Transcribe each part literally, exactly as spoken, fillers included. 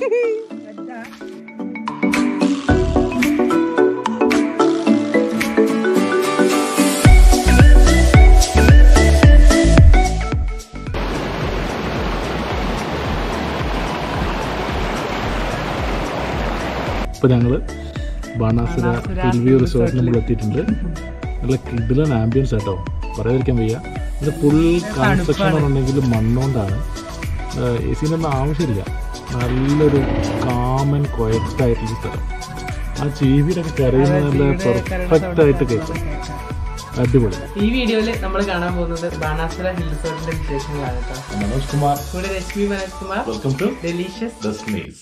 ഇപ്പോൾ ഞങ്ങൾ ബാണാസുര ഹിൽവ്യൂ റിസോർട്ടിൽ നമ്മൾ എത്തിയിട്ടുണ്ട്. നല്ല കിടിലൻ ആംബിയൻസ് ആട്ടോ, പറയാതിരിക്കാൻ വയ്യ. ഇത് ഫുൾ കൺസ്ട്രക്ഷൻ പറഞ്ഞിട്ടുണ്ടെങ്കിൽ മണ്ണുകൊണ്ടാണ്. എ സിൻ്റെ ഒന്നും ആവശ്യമില്ല. നല്ലൊരു കാമൻ ക്വയറ്റായിട്ടുള്ള സ്ഥലം. ആ ചീവിയിലൊക്കെ കരയുന്നത് നല്ല പെർഫെക്റ്റ് ആയിട്ട് കേൾക്കും. അടിപൊളി. ഈ വീഡിയോയിൽ നമ്മൾ കാണാൻ പോകുന്നത് ബാണാസുര ഹിൽ റിസോർട്ടിന്റെ വിശേഷങ്ങളാണ് കേട്ടോ. മനോജ് കുമാർ, കൂടെ Reshmi Manoj Kumar. Welcome to delicious destinies.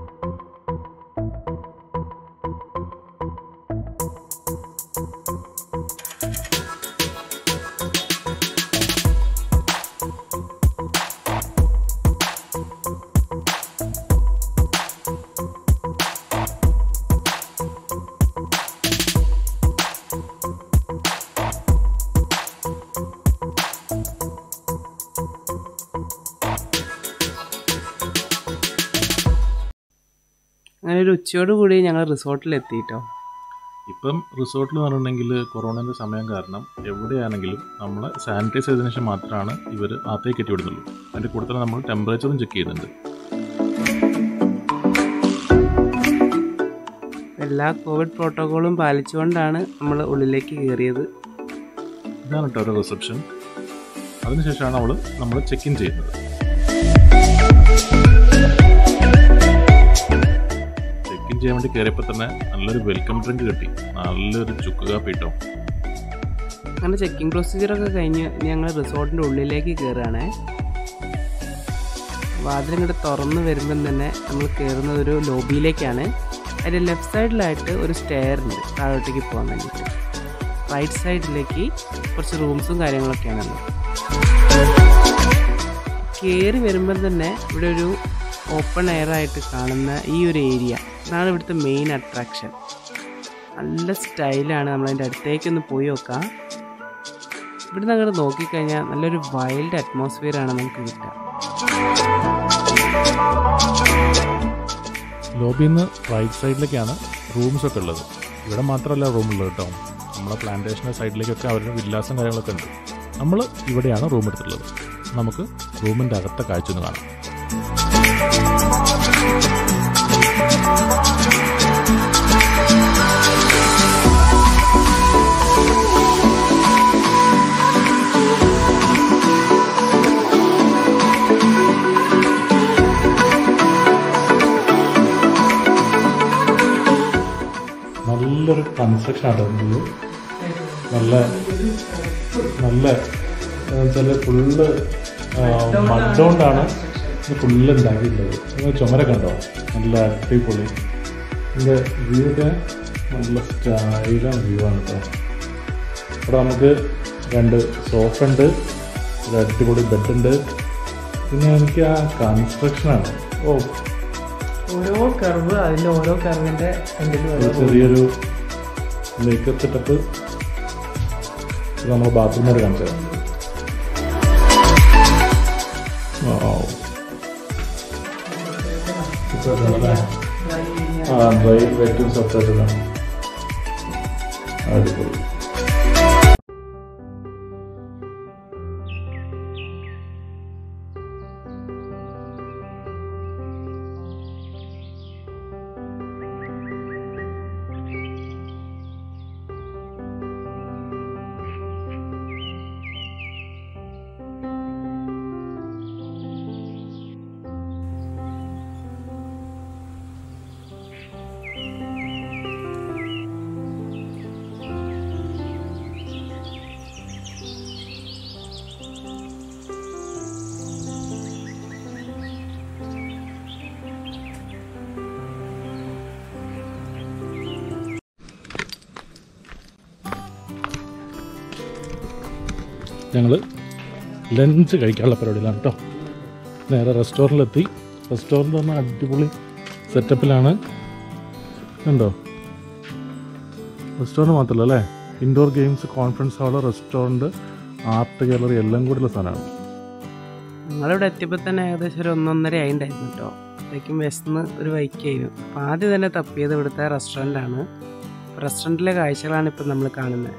അങ്ങനെ ഒരു ഉച്ചയോട് കൂടി ഞങ്ങൾ റിസോർട്ടിൽ എത്തിയിട്ടോ. ഇപ്പം റിസോർട്ടിൽ എന്ന് പറഞ്ഞിട്ടുണ്ടെങ്കിൽ കൊറോണയുടെ സമയം കാരണം എവിടെയാണെങ്കിലും നമ്മൾ സാനിറ്റൈസ് ചെയ്തതിനു ശേഷം മാത്രമാണ് ഇവർ അകത്തേക്ക് കയറ്റി വിടുന്നുള്ളൂ. അതിൻ്റെ കൂടെ തന്നെ നമ്മൾ ടെമ്പറേച്ചറും ചെക്ക് ചെയ്യുന്നുണ്ട്. എല്ലാ കോവിഡ് പ്രോട്ടോക്കോളും പാലിച്ചുകൊണ്ടാണ് നമ്മൾ ഉള്ളിലേക്ക് കയറിയത്. ഇതാണ് കേട്ടോ ഒരു റിസപ്ഷൻ. അതിനുശേഷമാണ് അവൾ നമ്മൾ ചെക്ക് ഇൻ ചെയ്യുന്നത്. ചെക്ക് ഇൻ ചെയ്യാൻ വേണ്ടി കയറിയപ്പോൾ തന്നെ നല്ലൊരു വെൽക്കം ഡ്രിങ്ക് കിട്ടി, നല്ലൊരു ചുക്ക് കാപ്പി കിട്ടും. അങ്ങനെ ചെക്കിംഗ് പ്രൊസീജിയറൊക്കെ കഴിഞ്ഞ് ഞങ്ങൾ റിസോർട്ടിൻ്റെ ഉള്ളിലേക്ക് കയറുകയാണേ. വാതിലിങ്ങോട്ട് തുറന്ന് വരുമ്പം തന്നെ നമ്മൾ കയറുന്നത് ഒരു ലോബിയിലേക്കാണ്. അതിൻ്റെ ലെഫ്റ്റ് സൈഡിലായിട്ട് ഒരു സ്റ്റെയർ ഉണ്ട് താഴോട്ടേക്ക് പോകാൻ വേണ്ടിയിട്ട്. റൈറ്റ് സൈഡിലേക്ക് കുറച്ച് റൂംസും കാര്യങ്ങളൊക്കെയാണല്ലോ. കയറി വരുമ്പം തന്നെ ഇവിടെ ഒരു ഓപ്പൺ എയർ ആയിട്ട് കാണുന്ന ഈ ഒരു ഏരിയ ഇതാണ് ഇവിടുത്തെ മെയിൻ അട്രാക്ഷൻ. നല്ല സ്റ്റൈലാണ്. നമ്മളതിൻ്റെ അടുത്തേക്കൊന്ന് പോയി നോക്കാം. ഇവിടെ നിന്ന് അങ്ങോട്ട് നോക്കിക്കഴിഞ്ഞാൽ നല്ലൊരു വൈൽഡ് അറ്റ്മോസ്ഫിയറാണ് നമുക്ക് കിട്ടുക. ലോബിയിൽ നിന്ന് റൈറ്റ് സൈഡിലേക്കാണ് റൂംസ് ഒക്കെ ഉള്ളത്. ഇവിടെ മാത്രമല്ല റൂമുള്ളത് കേട്ടോ, നമ്മളെ പ്ലാന്റേഷൻ്റെ സൈഡിലേക്കൊക്കെ അവരുടെ വില്ലാസം കാര്യങ്ങളൊക്കെ ഉണ്ട്. നമ്മൾ ഇവിടെയാണ് റൂം എടുത്തിട്ടുള്ളത്. നമുക്ക് റൂമിൻ്റെ അകത്തെ കാഴ്ച ഒന്ന് കാണാം. നല്ലൊരു കൺസ്ട്രക്ഷൻ ആണ്. നല്ല നല്ല വെച്ചാൽ ഫുള്ള് മഡ്ഡോണ്ടാണ് ഇത് ഫുള്ള് ഉണ്ടാക്കിയിട്ടുള്ളത്. നിങ്ങൾ ചുമര കണ്ടോ, നല്ല അടിപൊളി. ഇതിൻ്റെ വ്യൂവിൻ്റെ നല്ല സ്റ്റൈലാണ് വ്യൂ ആണ് കേട്ടോ. ഇവിടെ നമുക്ക് രണ്ട് സോഫ ഉണ്ട്, ഒരു അടിപൊളി ബെഡുണ്ട്. പിന്നെ എനിക്ക് ആ കൺസ്ട്രക്ഷനാണ് ഓ ഓരോ കർവ്, അതിൻ്റെ ഓരോ കർവിൻ്റെ ചെറിയൊരു മേക്കപ്പ് സെറ്റപ്പ്. നമ്മൾ ബാത്റൂമോട് കാണിച്ചത് ആ ഡ്രൈ വെറ്റും സെപ്പറേറ്റ് അടിപൊളി. ഞങ്ങൾ ലഞ്ച് കഴിക്കാനുള്ള പരിപാടിയിലാണ് കേട്ടോ. നേരെ റെസ്റ്റോറൻറ്റിലെത്തി. റെസ്റ്റോറൻറ്റ് പറഞ്ഞാൽ അടിപൊളി സെറ്റപ്പിലാണ്. ഉണ്ടോ റെസ്റ്റോറൻറ്റ് മാത്രമല്ല അല്ലേ, indoor games, conference hall, restaurant, art gallery എല്ലാം കൂടിയുള്ള സ്ഥലമാണ്. ഞങ്ങളിവിടെ എത്തിയപ്പോൾ തന്നെ ഏകദേശം ഒരു ഒന്നൊന്നര ആയിട്ടുണ്ടായിരുന്നു കേട്ടോ. അപ്പോഴേക്കും വിശന്ന് ഒരു വൈക്കായിരുന്നു. അപ്പോൾ ആദ്യം തന്നെ തപ്പിയത് ഇവിടുത്തെ റെസ്റ്റോറൻ്റാണ്. റെസ്റ്റോറൻറ്റിലെ കാഴ്ചകളാണ് ഇപ്പം നമ്മൾ കാണുന്നത്.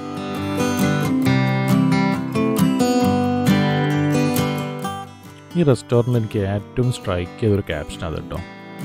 ഈ റെസ്റ്റോറൻറ്റിൽ എനിക്ക് ഏറ്റവും സ്ട്രൈക്ക് ചെയ്തൊരു ക്യാപ്ഷൻ അത് കേട്ടോ.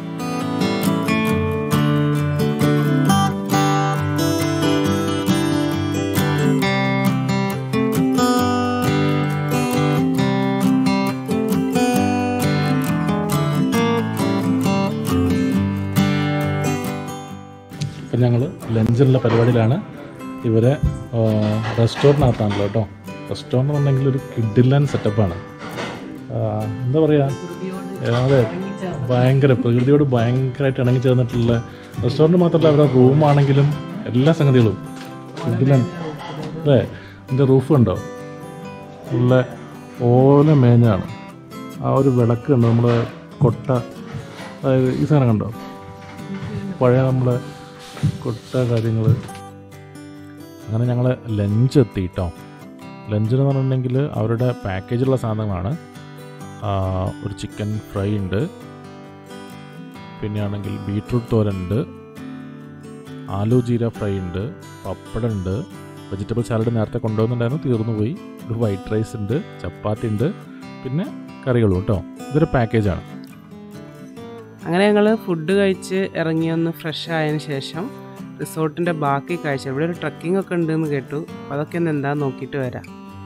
ഇപ്പം ഞങ്ങൾ ലഞ്ചിനുള്ള പരിപാടിയിലാണ്. ഇവരെ റെസ്റ്റോറൻറ്റിനകത്താണല്ലോ കേട്ടോ. റെസ്റ്റോറൻറ്റ് എന്നുണ്ടെങ്കിൽ ഒരു കിഡിലൻ സെറ്റപ്പാണ്. എന്താ പറയുക, അതെ, ഭയങ്കര പ്രകൃതിയോട് ഭയങ്കരമായിട്ട് ഇണങ്ങി ചേർന്നിട്ടുള്ള റെസ്റ്റോറൻറ്റ് മാത്രമല്ല, അവരുടെ റൂമാണെങ്കിലും എല്ലാ സംഗതികളും കിഡിലൻ. അല്ലേ, ഇതിൻ്റെ റൂഫ് കണ്ടോ, നല്ല ഓല മേഞ്ഞാണ്. ആ ഒരു വിളക്ക് കണ്ടോ, നമ്മുടെ കൊട്ട, അതായത് ഈ സാധനം കണ്ടോ, പഴയ നമ്മുടെ കൊട്ട കാര്യങ്ങൾ. അങ്ങനെ ഞങ്ങൾ ലഞ്ച് എത്തി കേട്ടോ. ലഞ്ചെന്ന് പറഞ്ഞിട്ടുണ്ടെങ്കിൽ അവരുടെ പാക്കേജുള്ള സാധനങ്ങളാണ്. ഒരു ചിക്കൻ ഫ്രൈ ഉണ്ട്, പിന്നെയാണെങ്കിൽ ബീട്രൂട്ട് തോരനുണ്ട്, ആലു ജീര ഫ്രൈ ഉണ്ട്, പപ്പടം ഉണ്ട്, വെജിറ്റബിൾ സാലഡ് നേരത്തെ കൊണ്ടുവന്നിട്ടുണ്ടായിരുന്നു, തീർന്നു പോയി. ഒരു വൈറ്റ് റൈസ് ഉണ്ട്, ചപ്പാത്തി ഉണ്ട്, പിന്നെ കറികളും കേട്ടോ. ഇതൊരു പാക്കേജാണ്. അങ്ങനെ ഞങ്ങൾ ഫുഡ് കഴിച്ച് ഇറങ്ങി ഒന്ന് ഫ്രഷ് ആയതിനു ശേഷം റിസോർട്ടിൻ്റെ ബാക്കി കാഴ്ച, ഇവിടെ ഒരു ട്രക്കിംഗ് ഒക്കെ ഉണ്ടെന്ന് കേട്ടു. അപ്പോൾ അതൊക്കെ ഒന്ന് എന്താണെന്ന് നോക്കിയിട്ട് വരാം.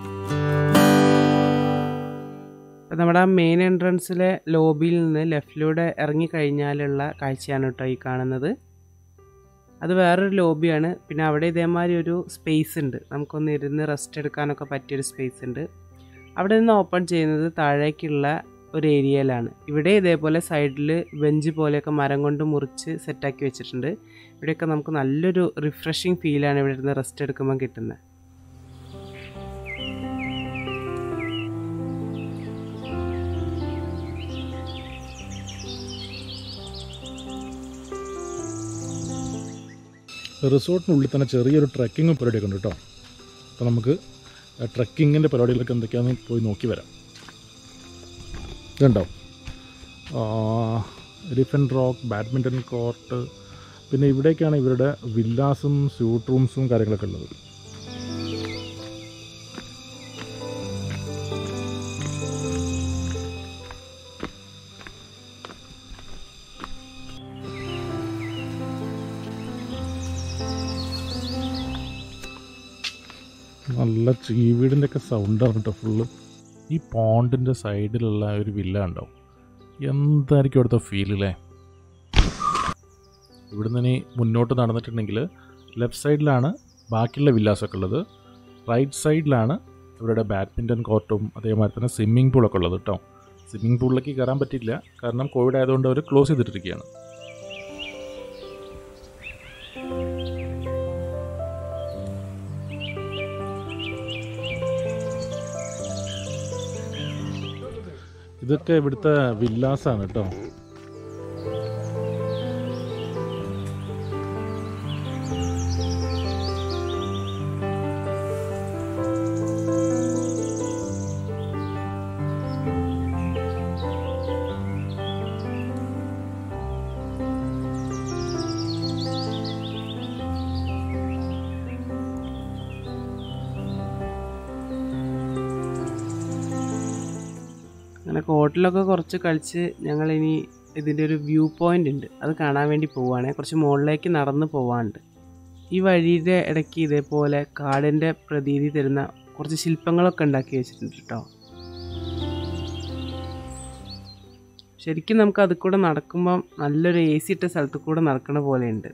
അപ്പോൾ നമ്മുടെ ആ മെയിൻ എൻട്രൻസിലെ ലോബിയിൽ നിന്ന് ലെഫ്റ്റിലൂടെ ഇറങ്ങി കഴിഞ്ഞാലുള്ള കാഴ്ചയാണ് കേട്ടോ ഈ കാണുന്നത്. അത് വേറൊരു ലോബിയാണ്. പിന്നെ അവിടെ ഇതേമാതിരി ഒരു സ്പേസ് ഉണ്ട്, നമുക്കൊന്ന് ഇരുന്ന് റെസ്റ്റ് എടുക്കാനൊക്കെ പറ്റിയൊരു സ്പേസ് ഉണ്ട്. അവിടെ നിന്ന് ഓപ്പൺ ചെയ്യുന്നത് താഴേക്കുള്ള ഒരു ഏരിയയിലാണ്. ഇവിടെ ഇതേപോലെ സൈഡിൽ ബെഞ്ച് പോലെയൊക്കെ മരം കൊണ്ട് മുറിച്ച് സെറ്റാക്കി വെച്ചിട്ടുണ്ട്. ഇവിടെയൊക്കെ നമുക്ക് നല്ലൊരു റിഫ്രഷിങ് ഫീലാണ് ഇവിടെ ഇരുന്ന് റെസ്റ്റ് എടുക്കുമ്പോൾ കിട്ടുന്നത്. റിസോർട്ടിനുള്ളിൽ തന്നെ ചെറിയൊരു ട്രക്കിങ്ങും പരിപാടിയൊക്കെ ഉണ്ട് കേട്ടോ. അപ്പോൾ നമുക്ക് ട്രക്കിങ്ങിൻ്റെ പരിപാടികളൊക്കെ എന്തൊക്കെയാണെന്ന് പോയി നോക്കി വരാം. ഇതുണ്ടോ, എലിഫൻറ്റ് റോക്ക്, ബാഡ്മിൻ്റൺ കോർട്ട്, പിന്നെ ഇവിടേക്കാണ് ഇവരുടെ വില്ലാസും സ്യൂട്ട് റൂംസും കാര്യങ്ങളൊക്കെ ഉള്ളത്. നല്ല ചീവീടിൻ്റെ ഒക്കെ സൗണ്ടാണ് കേട്ടോ ഫുള്ള്. ഈ പോണ്ടിൻ്റെ സൈഡിലുള്ള ഒരു വില്ല ഉണ്ടാവും. എന്തായിരിക്കും അവിടുത്തെ ഫീലല്ലേ. ഇവിടുന്ന് ഇനി മുന്നോട്ട് നടന്നിട്ടുണ്ടെങ്കിൽ ലെഫ്റ്റ് സൈഡിലാണ് ബാക്കിയുള്ള വില്ലാസൊക്കെ ഉള്ളത്. റൈറ്റ് സൈഡിലാണ് ഇവരുടെ ബാഡ്മിൻ്റൺ കോർട്ടും അതേമാതിരി തന്നെ സ്വിമ്മിംഗ് പൂളൊക്കെ ഉള്ളത് കേട്ടോ. സ്വിമ്മിംഗ് പൂളിലേക്ക് കയറാൻ പറ്റില്ല, കാരണം കോവിഡ് ആയതുകൊണ്ട് അവർ ക്ലോസ് ചെയ്തിട്ടിരിക്കുകയാണ്. ഇതൊക്കെ ഇവിടുത്തെ വില്ലാസാണ് കേട്ടോ. അങ്ങനെ കോട്ടിലൊക്കെ കുറച്ച് കളിച്ച് ഞങ്ങളിനി ഇതിൻ്റെ ഒരു വ്യൂ പോയിൻ്റ് ഉണ്ട്, അത് കാണാൻ വേണ്ടി പോവുകയാണ്. കുറച്ച് മുകളിലേക്ക് നടന്ന് പോവാനുണ്ട്. ഈ വഴിയുടെ ഇടയ്ക്ക് ഇതേപോലെ കാടിൻ്റെ പ്രതീതി തരുന്ന കുറച്ച് ശില്പങ്ങളൊക്കെ ഉണ്ടാക്കി വെച്ചിട്ടുണ്ട് കേട്ടോ. ശരിക്കും നമുക്ക് അതിൽ കൂടെ നടക്കുമ്പം നല്ലൊരു എ സി ഇട്ട സ്ഥലത്ത് കൂടെ നടക്കണ പോലെയുണ്ട്.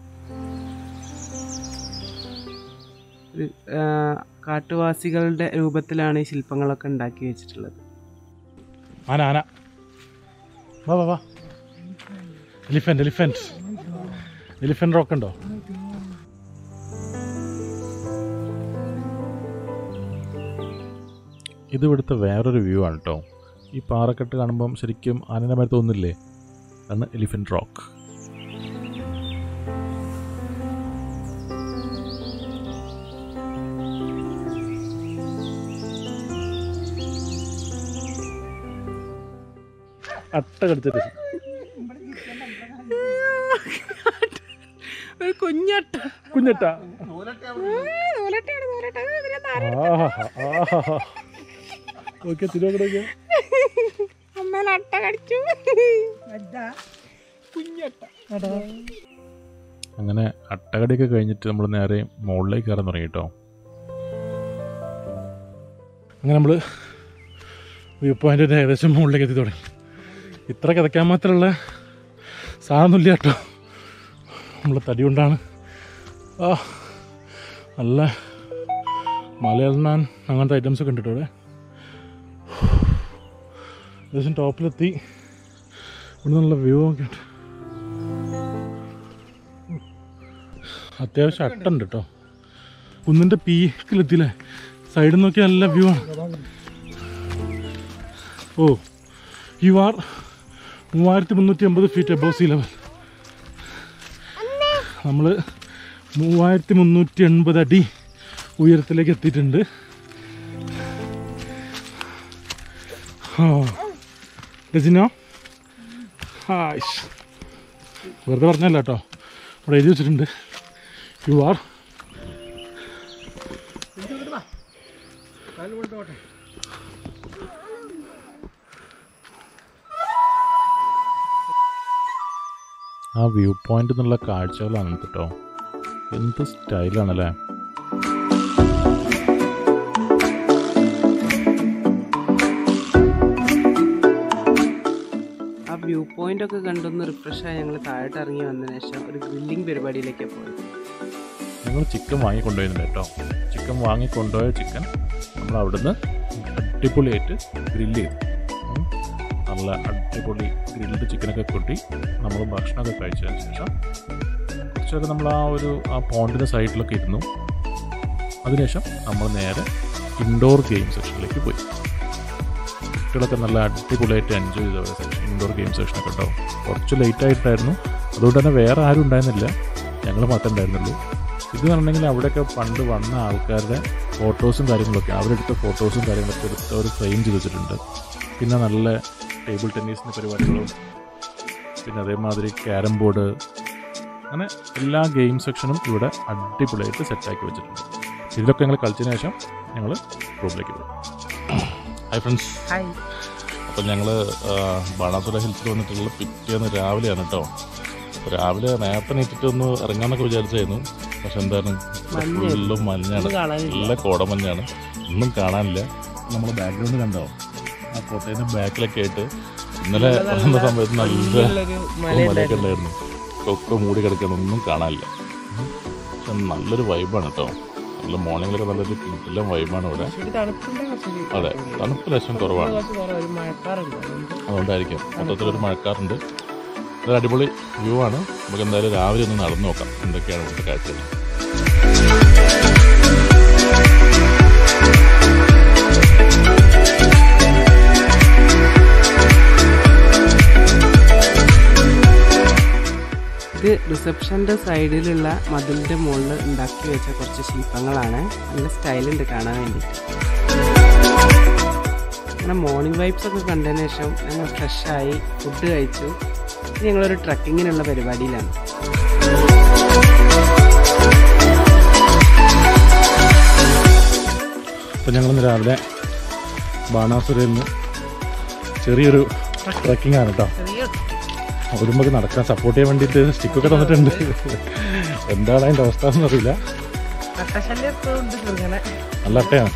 കാട്ടുവാസികളുടെ രൂപത്തിലാണ് ഈ ശില്പങ്ങളൊക്കെ ഉണ്ടാക്കി വെച്ചിട്ടുള്ളത്. ആന ആന വാ വാ വാ എലിഫന്റ് എലിഫന്റ് എലിഫന്റ് റോക്ക് ഉണ്ടോ? ഇത് ഇവിടുത്തെ വേറൊരു വ്യൂ ആണ് കേട്ടോ. ഈ പാറക്കെട്ട് കാണുമ്പം ശരിക്കും ആനയുടെ മേലെ തോന്നില്ലേ, അതാണ് എലിഫന്റ് റോക്ക്. അട്ട കടിച്ചിട്ട് കുഞ്ഞട്ട കുഞ്ഞട്ട ഓക്കെ തിരുവോക്കെ അമ്മ കടിച്ചു. അങ്ങനെ അട്ടകടിയൊക്കെ കഴിഞ്ഞിട്ട് നമ്മൾ നേരെ മുകളിലേക്ക് കയറാൻ തുടങ്ങി കേട്ടോ. അങ്ങനെ നമ്മൾ വ്യൂ പോയിൻറ്റിൻ്റെ ഏകദേശം മുകളിലേക്ക് എത്തി തുടങ്ങി. ഇത്ര കിതയ്ക്കാൻ മാത്രമുള്ള സാധനമൊന്നുമില്ല കേട്ടോ, നമ്മൾ തടി കൊണ്ടാണ്. ആ നല്ല മലയണ്ണാൻ അങ്ങനത്തെ ഐറ്റംസൊക്കെ ഉണ്ട് കേട്ടോ ഇവിടെ. ഏകദേശം ടോപ്പിലെത്തി. ഇവിടെ നല്ല വ്യൂ ഒക്കെ ഉണ്ട്. അത്യാവശ്യം അട്ടുണ്ട് കേട്ടോ. കുന്നിൻ്റെ പീക്കിലെത്തിയില്ലേ, സൈഡിൽ നോക്കി നല്ല വ്യൂ ആണ്. ഓ യു ആർ മൂവായിരത്തി മുന്നൂറ്റി അമ്പത് ഫീറ്റ് എബോവ് സീ ലെവൽ. നമ്മൾ മൂവായിരത്തി മുന്നൂറ്റി എൺപത് അടി ഉയരത്തിലേക്ക് എത്തിയിട്ടുണ്ട്. രജിനോ ഹായ്, വെറുതെ പറഞ്ഞല്ല കേട്ടോ, അവിടെ എഴുതി വെച്ചിട്ടുണ്ട് you are a view point എന്നുള്ള കാഴ്ചകളാണ് കേട്ടോ. എന്ത് സ്റ്റൈലാണല്ലേ. ആ വ്യൂ പോയിന്റ് ഒക്കെ കണ്ടൊന്ന് റിഫ്രഷായി ഞങ്ങൾ താഴോട്ട് ഇറങ്ങി വന്നതിന് ശേഷം ഒരു ഗ്രില്ലിംഗ് പരിപാടിയിലേക്കാണ് പോയത്. ഞങ്ങൾ ചിക്കൻ വാങ്ങിക്കൊണ്ടുപോയിരുന്നു കേട്ടോ. ചിക്കൻ വാങ്ങിക്കൊണ്ടുപോയ ചിക്കൻ നമ്മൾ അവിടുന്ന് അടിപൊളിയായിട്ട് ഗ്രില്ല് ചെയ്തു. നല്ല അടിപൊളി ഗ്രിൽഡ് ചിക്കനൊക്കെ കൂട്ടി നമ്മൾ ഭക്ഷണമൊക്കെ കഴിച്ചതിന് ശേഷം കുറച്ചൊക്കെ നമ്മൾ ആ ഒരു ആ പോണ്ടിൻ്റെ സൈഡിലൊക്കെ ഇരുന്നു. അതിനുശേഷം നമ്മൾ നേരെ ഇൻഡോർ ഗെയിം സെക്ഷനിലേക്ക് പോയി. കുട്ടികളൊക്കെ നല്ല അടിപൊളിയായിട്ട് എൻജോയ് ചെയ്ത ഒരു സെക്ഷൻ, ഇൻഡോർ ഗെയിം സെക്ഷനൊക്കെ ഉണ്ടാവും. കുറച്ച് ലേറ്റായിട്ടായിരുന്നു, അതുകൊണ്ട് തന്നെ വേറെ ആരും ഉണ്ടായിരുന്നില്ല, ഞങ്ങൾ മാത്രമേ ഉണ്ടായിരുന്നുള്ളൂ. ഇത് പറഞ്ഞെങ്കിൽ അവിടെയൊക്കെ പണ്ട് വന്ന ആൾക്കാരുടെ ഫോട്ടോസും കാര്യങ്ങളൊക്കെ, അവരെടുത്ത ഫോട്ടോസും കാര്യങ്ങളൊക്കെ എടുത്ത് അവർ ഫ്രെയിം ചെയ്ത് വെച്ചിട്ടുണ്ട്. പിന്നെ നല്ല ടേബിൾ ടെന്നീസിൻ്റെ പരിപാടികളും, പിന്നെ അതേമാതിരി ക്യാരം ബോർഡ്, അങ്ങനെ എല്ലാ ഗെയിം സെക്ഷനും ഇവിടെ അടിപൊളിയായിട്ട് സെറ്റാക്കി വെച്ചിട്ടുണ്ട്. ഇതിലൊക്കെ ഞങ്ങൾ കളിച്ചതിന് ശേഷം ഞങ്ങൾ റൂമിലേക്ക് പോയി. ഹായ് ഫ്രണ്ട്സ്, അപ്പം ഞങ്ങൾ ബാണാസുര ഹിൽസിൽ വന്നിട്ടുള്ള പിറ്റേന്ന് രാവിലെയാണ് കേട്ടോ. അപ്പോൾ രാവിലെ നേരത്തെ നീറ്റിട്ട് ഒന്ന് ഇറങ്ങാമെന്നൊക്കെ വിചാരിച്ചായിരുന്നു, പക്ഷെ എന്താണ് ഫുള്ളും മഞ്ഞാണ്, നല്ല കോടമഞ്ഞാണ്, ഒന്നും കാണാനില്ല. നമ്മൾ ബാക്ക്ഗ്രൗണ്ട് കണ്ടോ, ആ കോട്ടയുടെ ബാക്കിലൊക്കെ ആയിട്ട് ഇന്നലെ വന്ന സമയത്ത് നല്ല മലയൊക്കെ ഉണ്ടായിരുന്നു, ഒക്കെ മൂടി കിടക്കണം, ഒന്നും കാണാനില്ല. പക്ഷെ നല്ലൊരു വൈബാണ് കേട്ടോ. നല്ല മോർണിംഗിലൊക്കെ നല്ലൊരു കിട്ടില്ല വൈബാണ് ഇവിടെ. അതെ, തണുപ്പ് ലേശം കുറവാണ്, അതുകൊണ്ടായിരിക്കും മൊത്തത്തിലൊരു മഴക്കാറുണ്ട്. ഒരു അടിപൊളി വ്യൂ ആണ്. നമുക്ക് എന്തായാലും രാവിലെ ഒന്ന് നടന്നു നോക്കാം എന്തൊക്കെയാണ് ഇവിടുത്തെ കാഴ്ചകൾ. ഇത് റിസപ്ഷൻ്റെ സൈഡിലുള്ള മതിലിൻ്റെ മുകളിൽ ഉണ്ടാക്കി വെച്ച കുറച്ച് ശില്പങ്ങളാണ്. നല്ല സ്റ്റൈലുണ്ട് കാണാൻ വേണ്ടിയിട്ട്. അങ്ങനെ മോർണിംഗ് വൈബ്സ് ഒക്കെ കണ്ടതിന് ശേഷം ഞങ്ങൾ ഫ്രഷായി ഫുഡ് കഴിച്ചു. ഇനി ഞങ്ങളൊരു ട്രക്കിങ്ങിനുള്ള പരിപാടിയിലാണ്. അപ്പോൾ ഞങ്ങളിന്ന് രാവിലെ ബാണാസുരയിൽ നിന്ന് ചെറിയൊരു ട്രക്കിംഗ് ആണ് കേട്ടോ. ഒരുമ്പൊക്കെ നടക്കാൻ സപ്പോർട്ട് ചെയ്യാൻ വേണ്ടിയിട്ട് സ്റ്റിക്കൊക്കെ തന്നിട്ടുണ്ട്. എന്താണ് അതിൻ്റെ അവസ്ഥ എന്നറിയില്ല. നല്ല അട്ടയാണ്.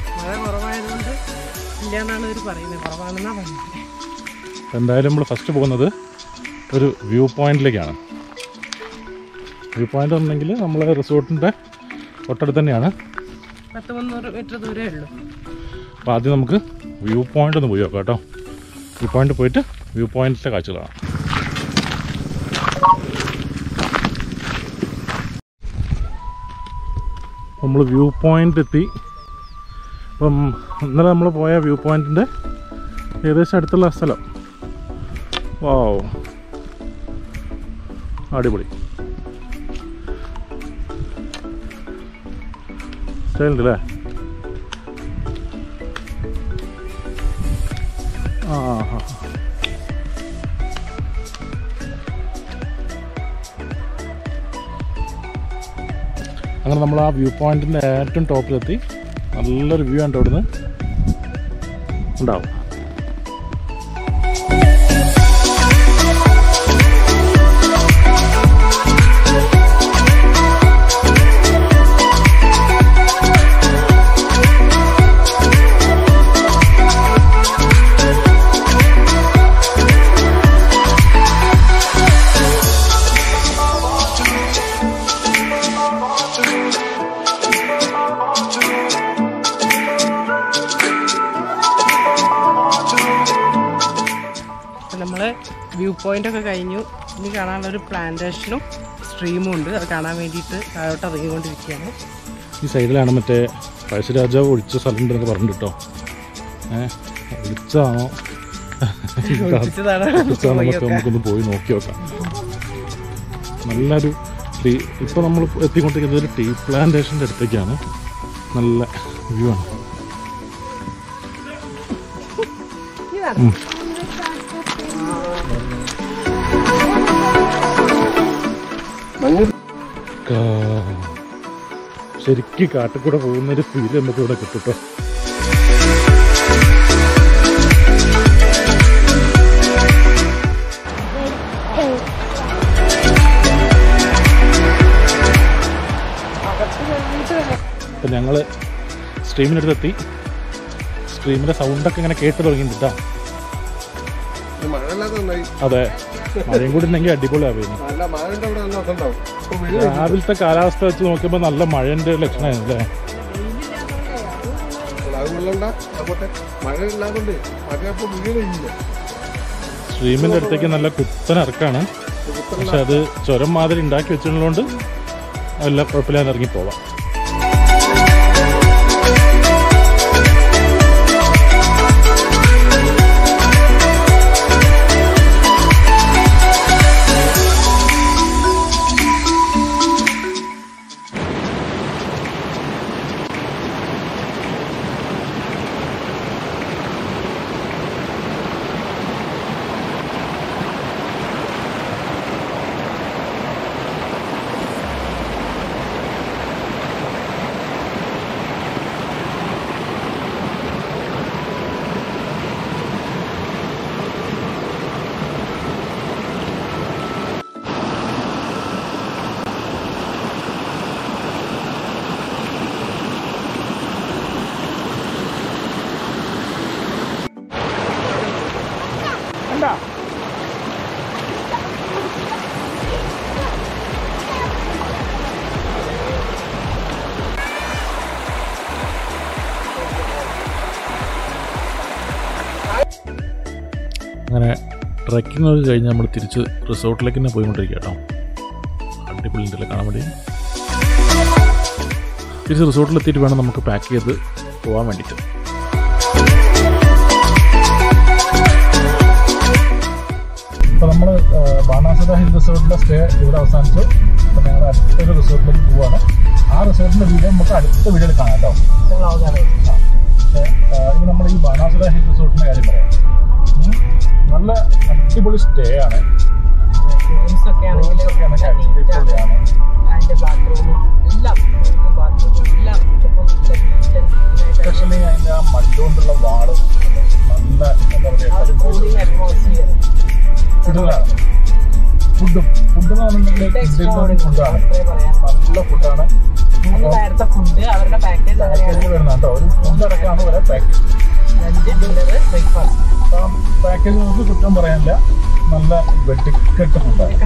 എന്തായാലും നമ്മൾ ഫസ്റ്റ് പോകുന്നത് ഒരു വ്യൂ പോയിന്റിലേക്കാണ്. വ്യൂ പോയിന്റ് ഉണ്ടെങ്കിൽ നമ്മളെ റിസോർട്ടിൻ്റെ തൊട്ടടുത്ത് തന്നെയാണ്. പത്ത് മുന്നൂറ് മീറ്റർ ദൂരമേ ഉള്ളൂ. അപ്പോൾ ആദ്യം നമുക്ക് വ്യൂ പോയിന്റ് ഒന്ന് പോയി നോക്കാം കേട്ടോ. വ്യൂ പോയിന്റ് പോയിട്ട് വ്യൂ പോയിന്റിലെ കാഴ്ചകളാണ്. നമ്മൾ വ്യൂ പോയിന്റ് എത്തി. അപ്പം ഇന്നലെ നമ്മൾ പോയ വ്യൂ പോയിന്റിൻ്റെ ഏകദേശം അടുത്തുള്ള സ്ഥലം. വാവ്, അടിപൊളി സ്റ്റൈലുണ്ട് അല്ലേ. ആ ഹാ അങ്ങനെ നമ്മൾ ആ വ്യൂ പോയിന്റിൻ്റെ ഏറ്റവും ടോപ്പിലെത്തി. നല്ലൊരു വ്യൂ ഉണ്ട് അവിടുന്ന് ഉണ്ടാവും. നമ്മൾ വ്യൂ പോയിന്റ് ഒക്കെ കഴിഞ്ഞു. ഇനി കാണാനുള്ളൊരു പ്ലാന്റേഷനും സ്ട്രീമും ഉണ്ട്. അത് കാണാൻ വേണ്ടിയിട്ട് താഴോട്ട് ഇറങ്ങിക്കൊണ്ടിരിക്കുകയാണ്. ഈ സൈഡിലാണ് മറ്റേ പഴശ്ശിരാജാവ് ഒഴിച്ച സ്ഥലം ഉണ്ടെന്നൊക്കെ പറഞ്ഞു കേട്ടോ. ഏഹ് ഒഴിച്ചതാണോ നമുക്കൊന്ന് പോയി നോക്കി നോക്കാം. നല്ലൊരു ടീ, ഇപ്പോൾ നമ്മൾ എത്തിക്കൊണ്ടിരിക്കുന്നത് ഒരു ടീ പ്ലാന്റേഷൻ്റെ അടുത്തേക്കാണ്. നല്ല വ്യൂ ആണ്. ശരിക്കും കാട്ടിൽ കൂടെ പോകുന്നൊരു ഫീൽ നമുക്ക് ഇവിടെ കിട്ടും കേട്ടോ. അപ്പം ഞങ്ങൾ സ്ട്രീമിനടുത്തെത്തി. സ്ട്രീമിൻ്റെ സൗണ്ടൊക്കെ ഇങ്ങനെ കേട്ട് തുടങ്ങിയിട്ടാ. അതെ, മഴയും കൂടി ഉണ്ടെങ്കിൽ അടിപൊളിയാവുന്നു. രാവിലത്തെ കാലാവസ്ഥ വെച്ച് നോക്കുമ്പോൾ നല്ല മഴൻ്റെ ലക്ഷണമായിരുന്നു അല്ലേ? സ്ട്രീമിൻ്റെ അടുത്തേക്ക് നല്ല കുത്തൻ ഇറക്കാണ്. പക്ഷെ അത് ചുരം മാതിരി ഉണ്ടാക്കി വെച്ചതുകൊണ്ട് എല്ലാം കുഴപ്പമില്ലാതെ ഇറങ്ങി പോവാം. അങ്ങനെ ട്രക്കിംഗ് ഒക്കെ കഴിഞ്ഞ് നമ്മൾ തിരിച്ച് റിസോർട്ടിലേക്ക് തന്നെ പോയിക്കൊണ്ടിരിക്കുക കേട്ടോ. അടിപൊളി ഉണ്ടല്ലോ കാണാൻ വേണ്ടി. തിരിച്ച് റിസോർട്ടിലെത്തിയിട്ട് വേണം നമുക്ക് പാക്ക് ചെയ്ത് പോകാൻ വേണ്ടിയിട്ട്. ഇപ്പോൾ നമ്മൾ ബാണാസുര ഹിൽ റിസോർട്ടിൻ്റെ സ്റ്റേ ഇവിടെ അവസാനിച്ചു. അപ്പോൾ ഞങ്ങൾ അടുത്തൊരു റിസോർട്ടിലേക്ക് പോവുകയാണ്. ആ റിസോർട്ടിൻ്റെ വീഡിയോ നമുക്ക് അടുത്ത വീഡിയോയിൽ കാണാം കേട്ടോ. ഇനി നമ്മൾ ഈ ബാണാസുര ഹിൽ റിസോർട്ടിൻ്റെ കാര്യം പറയാം. നല്ല അടിപൊളി സ്റ്റേ ആണ്. എസ്പെഷ്യലി അതിൻ്റെ ആ മണ്ണുകൊണ്ടുള്ള വാള് നല്ല എന്താ പറയുക ഇതാണ്. ഫുഡും ഫുഡ് എന്ന് പറഞ്ഞിട്ടുണ്ടെങ്കിൽ ഫുഡാണ്, നല്ല ഫുഡാണ്. പാക്കേജ് വരുന്ന കേട്ടോ. ഒരു ഫുഡ് അടക്കമാണ് വരെ പാക്കേജ്. പാക്കേജ് നമുക്ക് കുറ്റം പറയാനില്ല, നല്ല വെട്ടിക്കെട്ട് ഫുഡാണ്.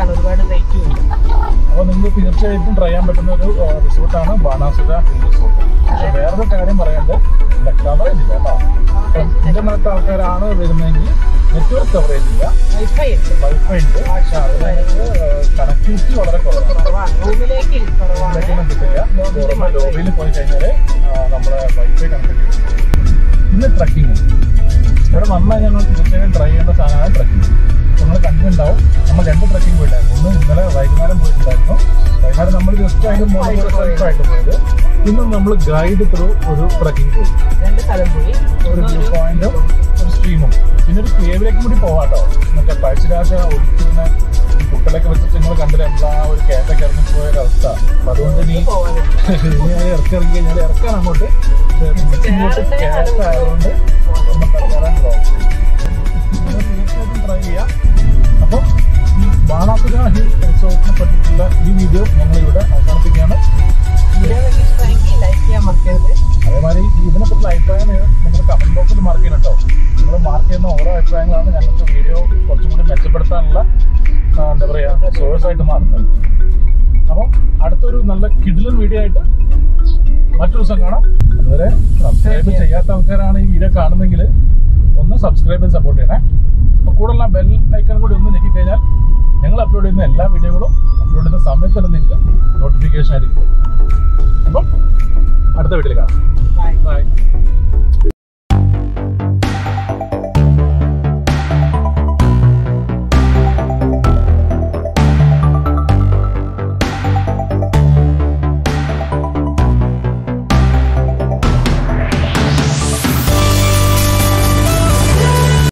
അപ്പോൾ നിങ്ങൾക്ക് തീർച്ചയായിട്ടും ട്രൈ ചെയ്യാൻ പറ്റുന്ന ഒരു റിസോർട്ടാണ് ബാണാസുര ഹിൽ റിസോർട്ട്. പക്ഷെ വേറൊരു കാര്യം പറയാനുണ്ട്, ഇതിൻ്റെ കവറേജ് ഇല്ല കേട്ടോ. ഇന്റർനെറ്റ് ആൾക്കാരാണ് വരുന്നതെങ്കിൽ നെറ്റ്വർക്ക് കവറേജ് ഇല്ല, വൈഫൈ ഉണ്ട്. പക്ഷെ അതിനകത്ത് കണക്ടിവിറ്റി വളരെ കുറവാണ്, കിട്ടില്ല. ലോബിയിൽ പോയി കഴിഞ്ഞാൽ നമ്മുടെ വൈഫൈ കണക്ടിവിറ്റി. പിന്നെ ട്രക്കിങ് ഇവിടെ വന്നാൽ ഞങ്ങൾ തീർച്ചയായും ട്രൈ ചെയ്യേണ്ട സാധനമാണ് ട്രക്കിങ്. നിങ്ങൾ കണ്ടിട്ടുണ്ടാവും, നമ്മൾ രണ്ട് ട്രക്കിംഗ് പോയിട്ടായിരുന്നു. ഒന്ന് ഇന്നലെ വൈകുന്നേരം പോയിട്ടുണ്ടായിരുന്നു. വൈകുന്നേരം നമ്മൾ ജസ്റ്റ് അതിൻ്റെ മോളിൽ സെൽഫായിട്ട് പോയത്. ഇന്നും നമ്മൾ ഗൈഡ് ത്രൂ ഒരു ട്രക്കിംഗ് പോയി, ഒരു വ്യൂ പോയിന്റും ഒരു സ്ട്രീമും പിന്നെ ഒരു കേവിലേക്ക് കൂടി പോവാട്ടോ. മറ്റേ പഴശ്ശിരാജ ഒഴിച്ചിരുന്ന കുട്ടികളൊക്കെ വെച്ചിട്ട് നിങ്ങൾ കണ്ടില്ല, നമ്മൾ ആ ഒരു കേട്ടൊക്കെ ഇറങ്ങിപ്പോയ ഒരവസ്ഥ അപ്പൊ അതുകൊണ്ട് ഇനി ഇനി ഇറക്കി ഇറങ്ങി കഴിഞ്ഞാൽ ഇറക്കാൻ അങ്ങോട്ട് ഇങ്ങോട്ട് കയറായതുകൊണ്ട് ഒന്നും കയറാൻ തീർച്ചയായിട്ടും ട്രൈ ചെയ്യാം. അപ്പം ഈ ബാണാസുര ഹിൽ റിസോർട്ടിനെ പറ്റിയിട്ടുള്ള ഈ വീഡിയോ ഞങ്ങളിവിടെ അവസാനിപ്പിക്കുകയാണ്. അതേമാതിരി ഇതിനെപ്പറ്റിയുള്ള അഭിപ്രായം നിങ്ങൾ കമന്റ് ബോക്സിൽ മാർക്ക് ചെയ്യണം കേട്ടോ. നിങ്ങൾ മാർക്ക് ചെയ്യുന്ന ഓരോ അഭിപ്രായങ്ങളാണ് ഞങ്ങൾക്ക് വീഡിയോ കുറച്ചും കൂടി മെച്ചപ്പെടുത്താനുള്ള എന്താ പറയുക സോഴ്സ് ആയിട്ട് മാറുന്നത്. അപ്പം അടുത്തൊരു നല്ല കിടിലൻ വീഡിയോ ആയിട്ട് മറ്റൊരു ദിവസം കാണാം. അതുവരെ സബ്സ്ക്രൈബ് ചെയ്യാത്ത ആൾക്കാരാണ് ഈ വീഡിയോ കാണുന്നെങ്കിൽ ഒന്ന് സബ്സ്ക്രൈബ് ചെയ്ത് സപ്പോർട്ട് ചെയ്യണേ. അപ്പോൾ കൂടുതലുള്ള ബെൽ ഐക്കൺ കൂടി ഒന്ന് ഞെക്കിക്കഴിഞ്ഞാൽ ഞങ്ങൾ അപ്ലോഡ് ചെയ്യുന്ന എല്ലാ വീഡിയോകളും അപ്ലോഡ് ചെയ്യുന്ന സമയത്ത് തന്നെ നിങ്ങൾക്ക് നോട്ടിഫിക്കേഷൻ ആയിരിക്കും. അപ്പം അടുത്ത വീഡിയോയിൽ കാണാം. ബൈ.